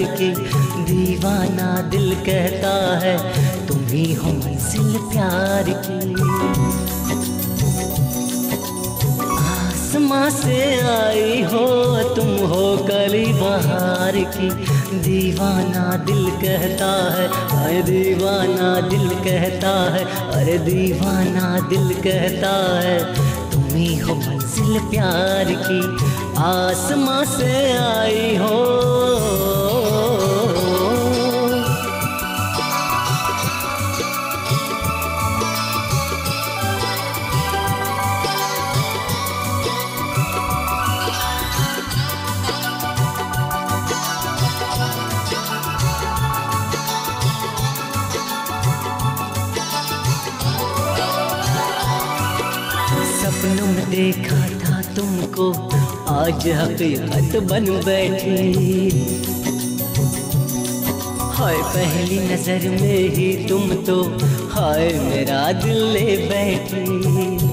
की, दीवाना दिल कहता है तुम ही हो मंजिल प्यार की। आसमां से आई हो तुम हो कली बहार की, दीवाना दिल कहता है, अरे दीवाना दिल कहता है, अरे दीवाना दिल कहता है तुम ही हो मंजिल प्यार की। आसमां से आई हो। सपनों में देखा था तुमको, आज हकीकत बन बैठी। हाय पहली नजर में ही तुम तो, हाय मेरा दिल ले बैठी।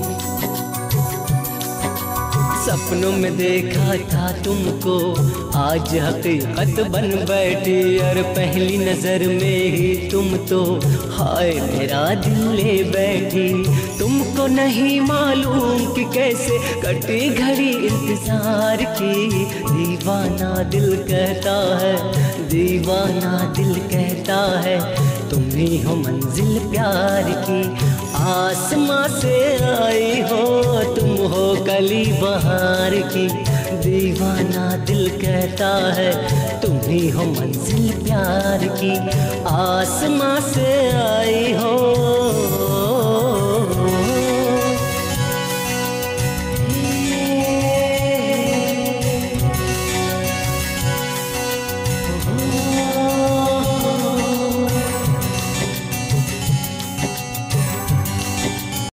सपनों में देखा था तुमको, आज हकीकत बन बैठी। और पहली नजर में ही तुम तो, हाय मेरा दिल ले बैठी। तुमको नहीं मालूम कि कैसे कटी घड़ी इंतजार की, दीवाना दिल कहता है, दीवाना दिल कहता है तुम ही हो मंजिल प्यार की। आसमां से आई हो तुम हो कली बहार की, दीवाना दिल कहता है तुम ही हो मंजिल प्यार की। आसमां से आई हो।